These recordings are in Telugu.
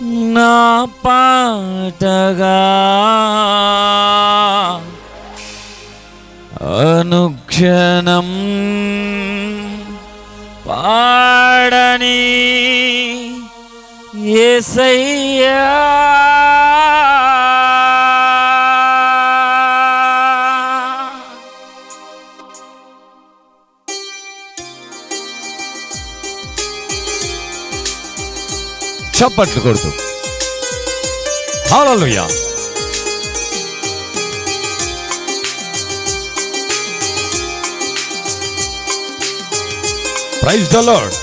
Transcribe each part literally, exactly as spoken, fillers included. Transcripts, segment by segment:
నా పాటగా అనుక్షణం పాడని యేసయ్యా చప్పట్లు కొడుతూ హల్లెలూయా. Praise the lord.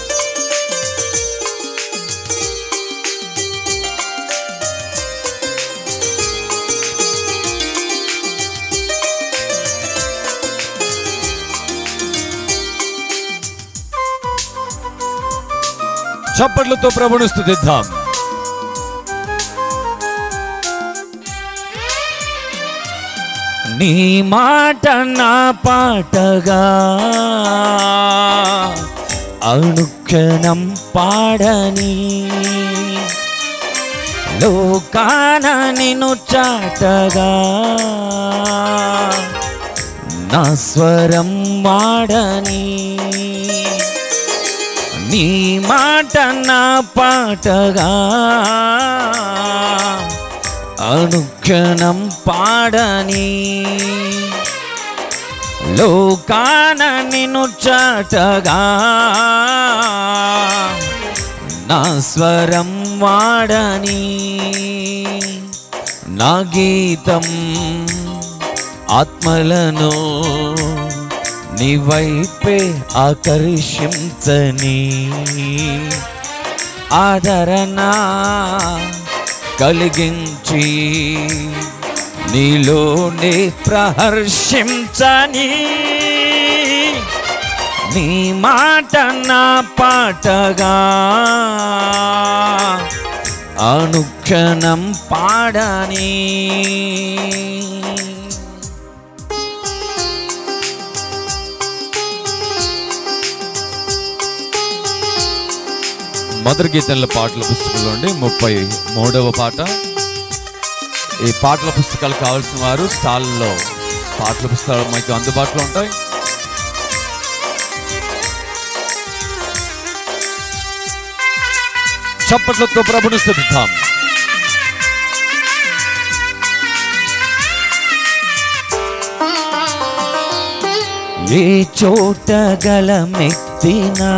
చప్పట్లతో ప్రభువును స్తుతిద్దాం. నీ మాట నా పాటగా అనుక్షణం పాడని లోకాన నిన్ను చాటగా నా స్వరం వాడని నీ మాట నా పాటగా అనుక్షణం పాడని లోకాన నిన్ను చాటగా నా స్వరం వాడని నా గీతం ఆత్మలను నీ వైపే ఆకర్షించని ఆదరణ కలిగించి నీలోనే ప్రహర్షించని నీ మాట నా పాటగా అనుక్షణం పాడని మధుర గీతాల పాటల పుస్తకంలో ఉండి ముప్పై మూడవ పాట. ఈ పాటల పుస్తకాలు కావాల్సిన వారు స్టాల్లో పాటల పుస్తకాలు మీకు అందుబాటులో ఉంటాయి. చప్పట్లతో ప్రభువును స్తుతిద్దాం. ఏ చోట గలమెత్తినా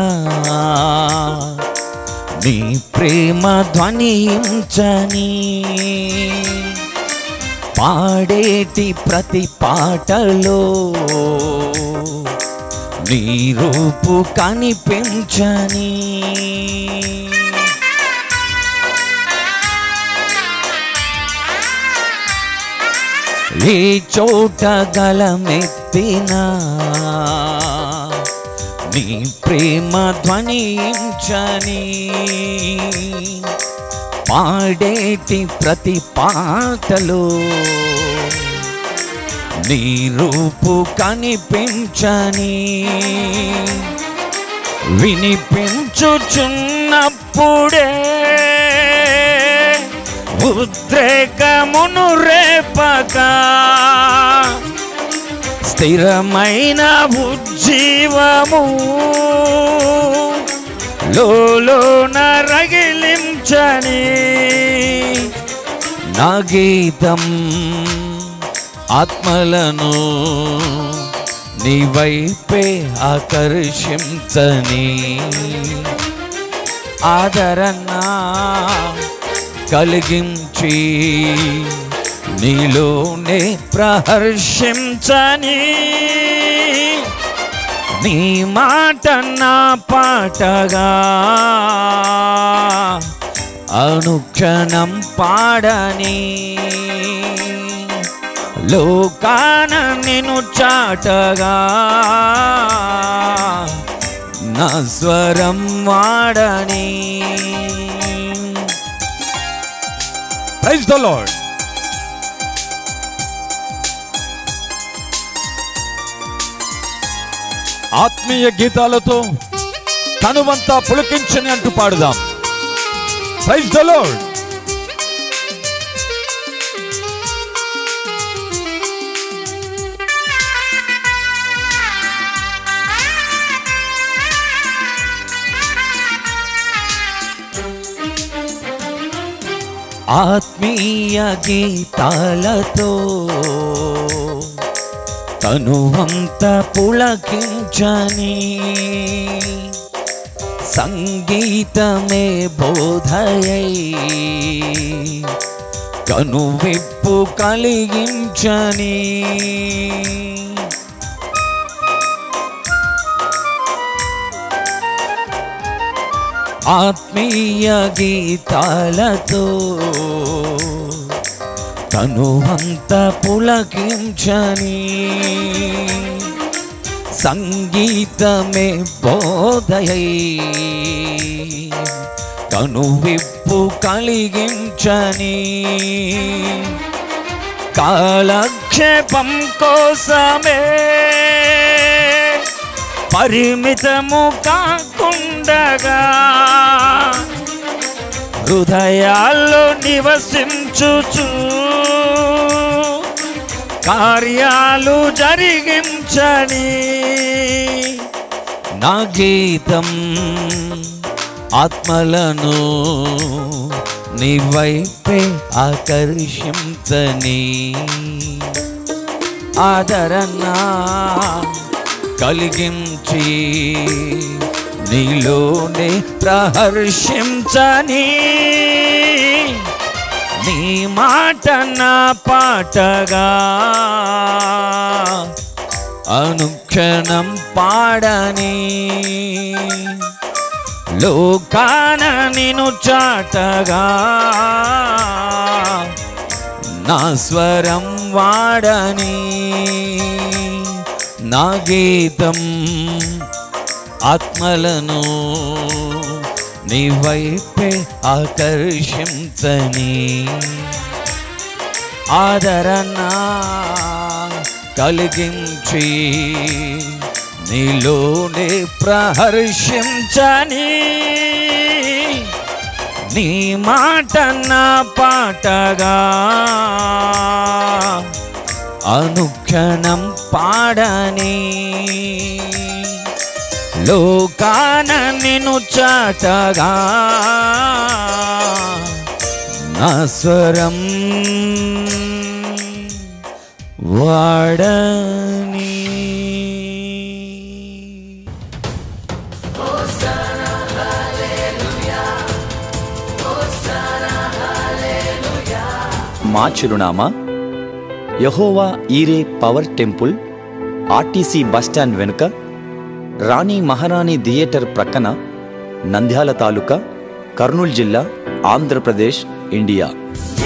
నీ ప్రేమ ధ్వనించని పాడేటి ప్రతి పాటలో నీ రూపు కనిపించని ఏ చోట గలమెత్తినా నీ ప్రేమ ధ్వనించని పాడేటి ప్రతి పాటలో నీ రూపు కనిపించని వినిపించుచున్నప్పుడే ఉద్రేకమును రేపగా స్థిరమైన ఉజ్జీవము లోలోన రగిలించని నా గీతం ఆత్మలను నీ వైపే ఆకర్షించని ఆదరణ కలిగించి నీలోనే ప్రహర్షించని నీ మాట నా పాటగా అనుక్షణం పాడని లోకాన నిన్ను చాటగా నా స్వరం వాడని. Praise the Lord. ఆత్మీయ గీతాలతో తనువంతా పులకించని అంటూ పాడుదాం. Praise the Lord. ఆత్మీయ గీతాలతో తనువంత పులకించని సంగీతమే బోధయై కనువిప్పు కలిగించని ఆత్మీయ గీతాలతో తనువంత పులకించని సంగీతమే బోధయై కనువిప్పు కలిగించని కాలక్షేపం కోసమే పరిమితము కాకుండగా హృదయాల్లో నివసించుచు కార్యాలు జరిగించని నా గీతం ఆత్మలను నీ వైపే ఆకర్షించని ఆదరణ కలిగించి నీలోనే ప్రహర్షించని నీ మాట నా పాటగా అనుక్షణం పాడని లోకాన నిన్ను చాటగా నా స్వరం వాడని నా గీతం ఆత్మలను నీ వైపే ఆకర్షించని ఆదరణ కలిగించి నీలోనే ప్రహర్షించని నీ మాట నా పాటగా అనుక్షణం పాడని లోకాన నిన్ను చాటగా నా స్వరం వాడని. మా చిరునామా యెహోవా ఈరే పవర్ టెంపుల్, ఆర్టీసీ బస్టాండ్ వెనుక, రాణి మహారాణి థియేటర్ ప్రక్కన, నంద్యాల తాలూకా, కర్నూలు జిల్లా, ఆంధ్రప్రదేశ్, ఇండియా.